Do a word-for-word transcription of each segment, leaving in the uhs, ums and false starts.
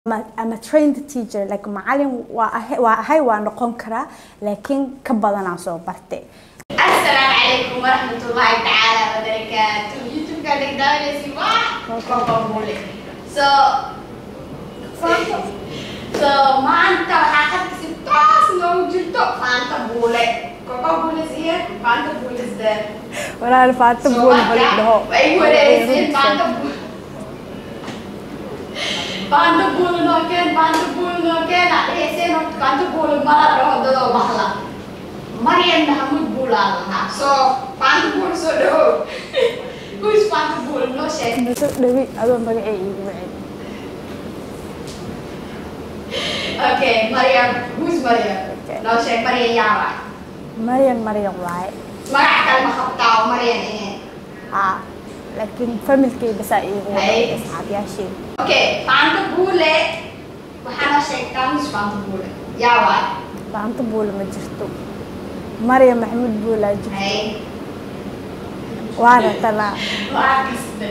I'm a trained teacher like معلم وهاي ونقون كرا لكن كبدنا صو برتة. السلام عليكم ورحمة الله تعالى وبركاته. يوتيوب قاعد يدعي لي سواح كوكوبولي. So so ما أنت حاجة ستاس لو جلتو فأنت بولي. كوكوبولي زي فأنت بولي زي. ولا الفأنت بولي بولي ده. أيوة رئيس فأنت بولي. فأنت بولي نوكين فأنت بولي نوكين رئيسين فأنت بولي مرة روح دلو بحلا. Mariam Mahmoud Bulan. So, Pantapul so do. Who is Pantapul? No shame. Dewi, I don't know any. Okay, Mariam. Who is Mariam? Okay. No shame. Mariam Yawa. Mariam Mariam right. Marakal makaptaw Mariam ini. Ah, لكن family كي بس أيه أي. أصحاب ياشين. Okay, Pantapul. وحنا شيء كم is Pantapul? Yawa. Pantapul ما جرتو. مريم محمود بولا جبت أي. وانا طلع وعكست.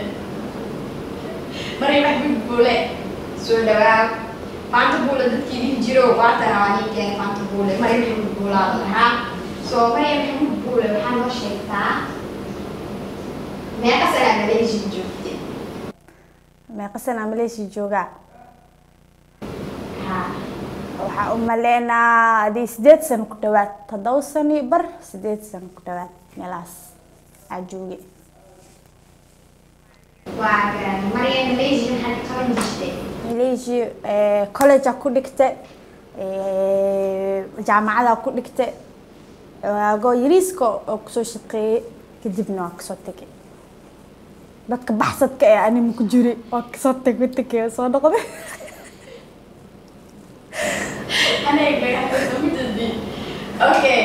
مريم محمود بولا. سوداء. Pantapul دكتي جيرو واتنا واني كان Pantapul. مريم محمود بولا لها. So مريم محمود بولا وحنا شيء تا. ما قصر عملية جوجتي. ما قصنا عملية شي جوجا. ها. waxaa u maleynaa hadii sideed sano ku dhawaad toddoba sano bar sideed sano ku dhawaad meelaas aa joogay waa garan Mariam Malaysia maxay qaban jirtay Malaysia ee college ku dhigtay ee jaamacada ku dhigtay waago yariisko oo ku soo shaqeeyay kadibna waa ka soo tagay dadka baxsadka ee anima ku jiray oo ka soo tagay tagay soo noqday أنا يبغى أقول مددي. أوكي.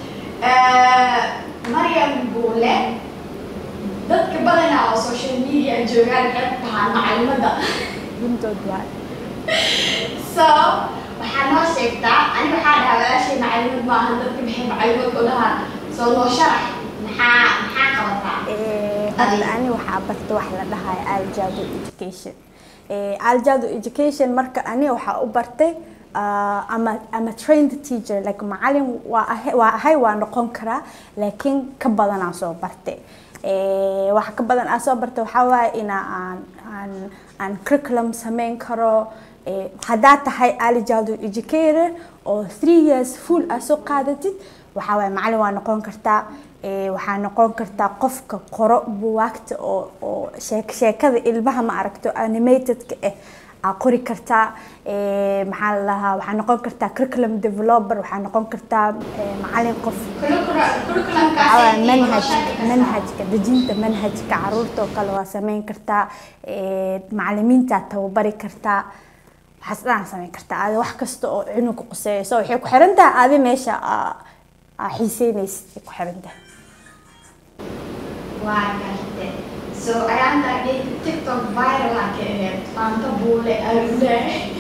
مريم بولا. ضد كبرنا على السوشيال ميديا الجوال كتبها معلومة. بنتو دواي. So وحنا شفتا أنا بحاول على شيء معلومة ما هندك بحب معلومة كلها. So لو شرح محا محا قلتها. إيه هذا أنا وحابت واحدة لها الجادو education. إيه الجادو education مركز أنا وحابرتي. Uh, I'm a I'm a trained teacher like معلم وهاي ونقون كرا لكن كبدنا صو برتة إيه واحد كبدنا صو برتة وحاول إن عن عن عن curriculum سمين كرو إيه حدات هاي على جادو educator أو three years full أسو قادتي وحاول معلم ونقون كرتا إيه وحنا نقون كرتا قفك قراء بوقت أو أو شيك شيك كذا اللي ما عرفته animated كإيه أقري كرتا محل لها وحنا نقول كرتا curriculum developer وحنا نقول كرتا معلم قف curriculum على منهج منهج كدجنت منهج كعرورته كلوا سمين كرتا معلمين تاتو بري كرتا حسنا سمين كرتا هذا واحد كستو عنق قصي سو حيك حرنته هذه ماشى حسينيس حرنته واقعته So ayaan tadi TikTok viral lagi Pantapul aruna.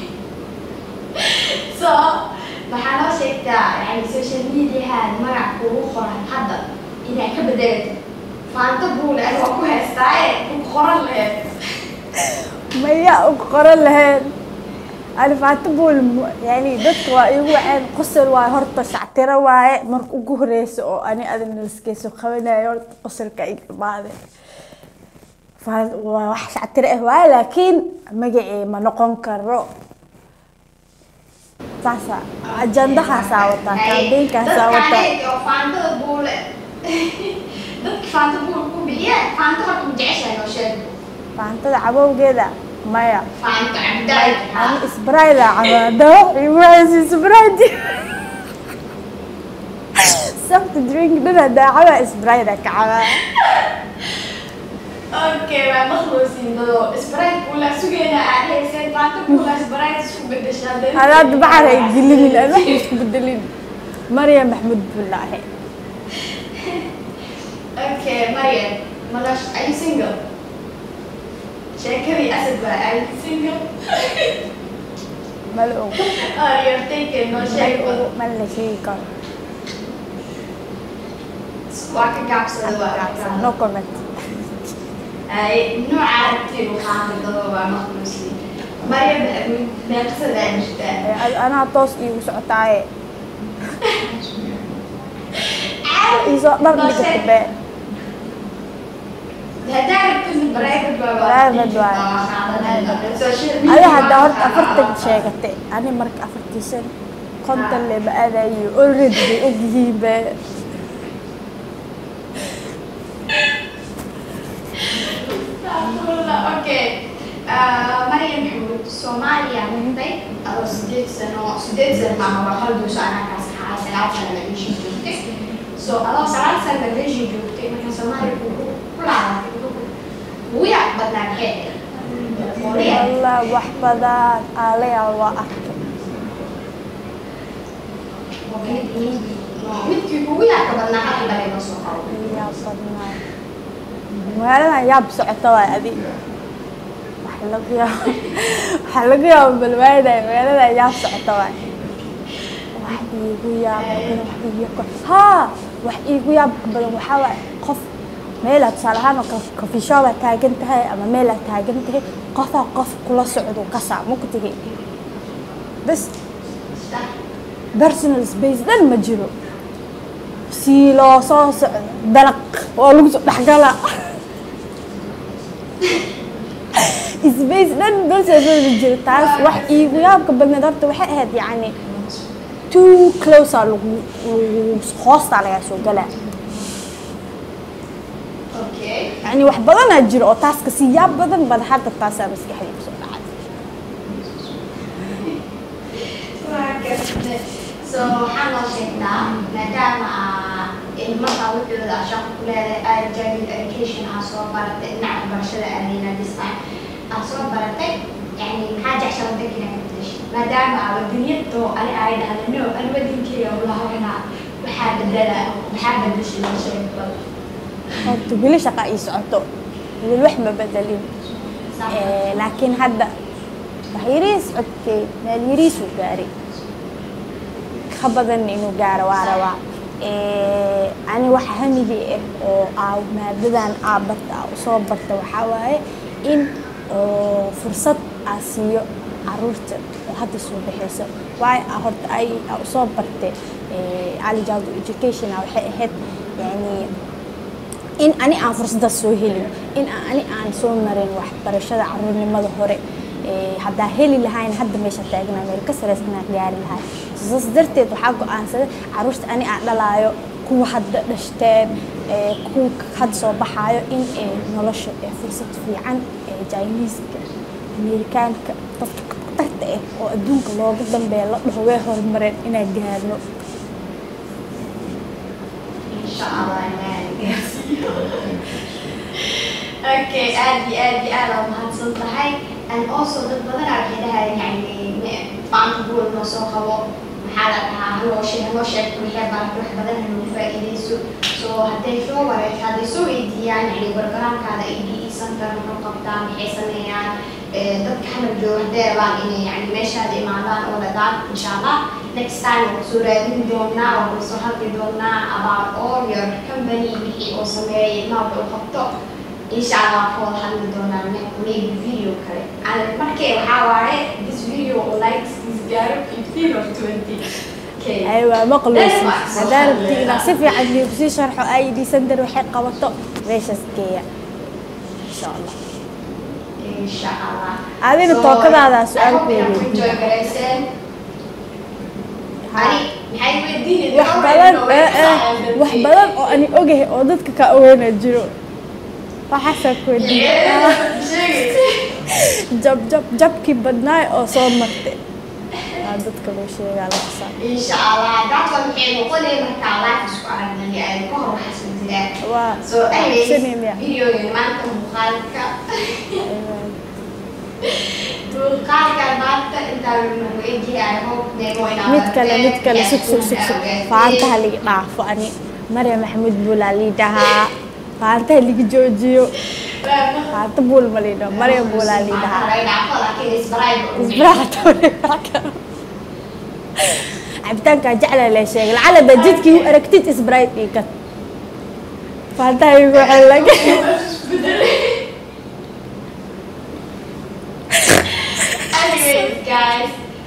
So maxaa sheegtaa yani social media magac kugu qoran hadda inay ka bedelatay Pantapul ay ku heystay ku qoran lahayd maya ku qoran lahayd أنا Pantapul يعني dadka waa igu waceen qosol waa horta shactira waaye marka ugu horeyso oo ani adan iskeeso qabanayo horta qosolka ay baade wax shactire ah laakiin magacii ma noqon karo saasa ajandaha saawata kaadinka saawata dadka Pantapul dadka Pantapul ku biya Pantapul ku jeceshay oo sheeg Pantada cabowgeeda maya Panta abday ani isbrayda cabado iwaas isbraydi soft drink dada daawa isbrayda kacaba Okay, ما مخلصين دو إسبرايت ولا سجينا عليه سين Pantapul ولا إسبرايت شو بدش هذا هذا بحر يقول لي أنا مش بدلين مريم محمود بالله Okay, مريم ملاش أي single شكري أسد بقى أي single ملؤ آه you're taking no شكل ملء شيء كان واقع كابسة واقع no comment أي نوع عرفتي وخامل ضربة مخلصين مريم محمود ما قصد عن أنا توس إيو سعتاي إيزو ضرب لي كتبه هدارك كنت برايفت بابا برايفت بابا أنا هدا هرت أفرتك شيء أنا مرك أفرتيسن كنت اللي بقى ذي أوريدي أجيبه اوكي مريم محمود سوماليا مهمتي أو سديت سنة سديت سنة ما هو خلدو سنة كاسحة سلعة سنة مليشي جوتي سو الله سلعة سنة مليشي جوتي مكان سوماليا كل عام ويا بدنا نحكي والله وحبذا عليها وأحكي midkii kugu yaabka badnaa halka bale ma soo qabo yaa badnaa magaalada yaab socoto waa adi waxa lagu yaab waxa lagu yaab balwaada magaalada yaab socoto waa wax iigu yaab badan wax iigu ha wax iigu yaab badan waxa waa qof meel aad salahan oo coffee shop taagan tahay ama meel aad taagan tahay qof qof kula socdo ka saa ma ku tagi bas personal space dan ma jiro si loo soo dalaq oo lagu soo dhaxgala space dan bas ma jiro taas wax iigu yaabka badnaa darto waxay ahayd yani too close lagu hoosta laga soo galaa okay يعني wax badan aad jiro oo taas ka si yaab badan bad hadda taas aan maskaxdayda soo dhacay so waxaan loo sheegnaa maadaama ilmaha wuxuuda shaqo ku leedahay early education aa soo baratay dhinaca barashada aadayna dhisay aa soo baratay yani maxaa jeceshaa wadankiina ka bedeshay maadaama aa wadaniyadto ani ay dhahdano ani wadankeyga ulahawena waxaa bedela maxaa bedeshay loo sheeg bal horta weli shaqa ii socoto weli wax ma bedelin laakiin hadda wax yariis codkey meel yariis uu gaaray ka badan inuu gaaro waa rabaa ani waxa hamigii ah oo aa maadadan aa barta soo barta waxaa waaye in fursad aa siiyo caruurta oo hadda soo baxayso waayo horta ay soo bartay Ali Jado education waxay ahayd yani in ani aan fursada soo helin in ani aan soo marin waxbarashada caruurnimada hore hadda heli lahayn hadda meesha taagna meel ka sareysna gaari lahay saas darteed waxa go'aansaday caruurta ani aan dhalaayo kuwa hadda dhashteen kuwa had soo baxayo in nolosha fursad fiican ee Chinese-ka Amerikaanka dadka tarta ah oo adduunka looga dambeeyo la dhaho way horumareen inay gaarno insha Allah okay ادي ادي انا mahadsan tahay and also dad badan ay xidhahay yani baan gool no soo qabo maxaa la dhahaa loo sheeg loo sheeg wixii baan wax badan inuu faa'iideyso so haday soo wareey haday soo weydiiyaan yani barnaamijkaada I D E center wuxuu qabtaa maxay sameeyaan dadka xamal jooga baan inay yani meeshaada imaadaan oo ladaan insha Allah next time soo raadin doonaa oo soo hadli doonaa about all your company wixii oo sameeyay nooc oo qabto insha Allah for hadli doonaa maybe video kale aan markay waxa waaye this video likes this gaaro fifteen or twenty k aywa maqluus hadaan tigna si fiican lii si sharxo I D center waxay qabato meeshas geeya insha Allah insha Allah adina tookadaada su'aal ku weydiin ani maxay weydiinay wax badan wax badan oo ani ogahay oo dadka ka ogeena jiro waxa ku weydiin jab jab jabkii badnaay oo soo martay dadka loo sheegaa la xisaan insha Allah dadka waxay noqonay marka live isku aragnay ay ku hor xasuusteen waa so anyway video maanta muuqaalka muuqaalka maanta inta lagu eegay I hope neemoyna mid kale mid kale sug sug sug sug faantaha liga dhaafo ani Maryam Maxamuud Buulaali dhahaa faantaha liga joojiyo faanta buul malido Maryam Buulaali dhahaa isbraayto cabitaanka jecla la sheegay lacala jidkii aragtid isbraayt iga faantaha igu xalaga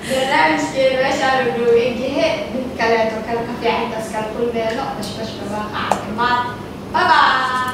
برنامج كده ماشي على الوجه من كلام وكلام كافي عند أسكال كل بينه بش بش بباقة عالكمات باي باي